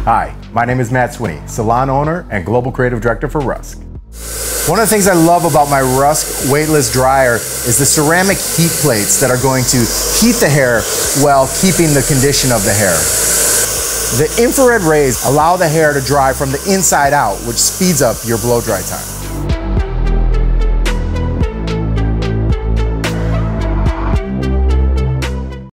Hi, my name is Matt Swinney, salon owner and global creative director for RUSK. One of the things I love about my RUSK W8less Dryer is the ceramic heat plates that are going to heat the hair while keeping the condition of the hair. The infrared rays allow the hair to dry from the inside out, which speeds up your blow dry time.